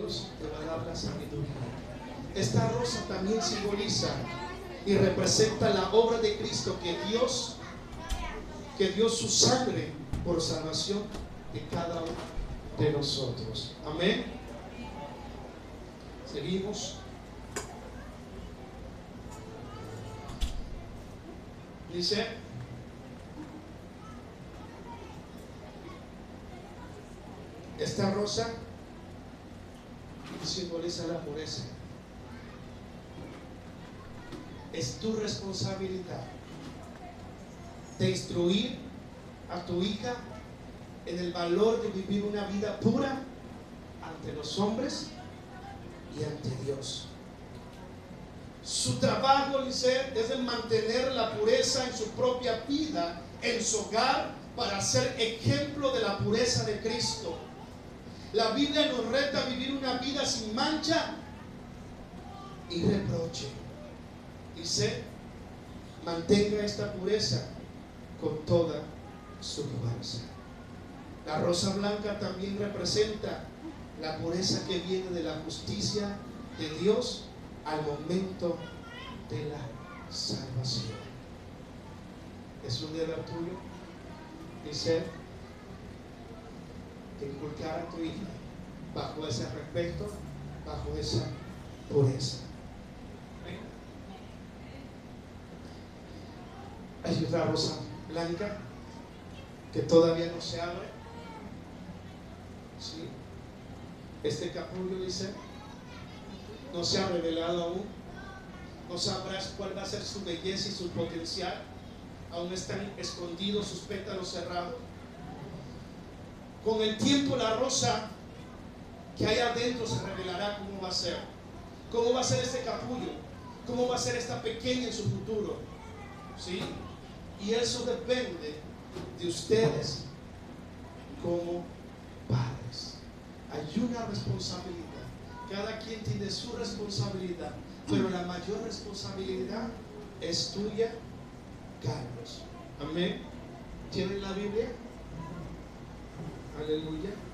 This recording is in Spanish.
Dios te va a dar la sabiduría. Esta rosa también simboliza y representa la obra de Cristo, que dio su sangre por salvación de cada uno de nosotros. Amén. Seguimos. Dice: esta rosa simboliza la pureza. Es tu responsabilidad de instruir a tu hija en el valor de vivir una vida pura ante los hombres y ante Dios. Su trabajo, dice, es de mantener la pureza en su propia vida, en su hogar, para ser ejemplo de la pureza de Cristo. La Biblia nos reta a vivir una vida sin mancha y reproche. Dice: mantenga esta pureza con toda su fuerza. La rosa blanca también representa la pureza que viene de la justicia de Dios al momento de la salvación. Es un deber tuyo, dice, de inculcar a tu hija bajo ese respeto, bajo esa pureza. Hay otra rosa blanca que todavía no se abre. ¿Sí? Este capullo, dice, no se ha revelado aún. No sabrás cuál va a ser su belleza y su potencial. Aún están escondidos sus pétalos cerrados. Con el tiempo la rosa que hay adentro se revelará cómo va a ser. Cómo va a ser este capullo. Cómo va a ser esta pequeña en su futuro. ¿Sí? Y eso depende de ustedes como padres. Hay una responsabilidad. Cada quien tiene su responsabilidad, pero la mayor responsabilidad es tuya, Carlos. Amén. ¿Tienen la Biblia? Aleluya.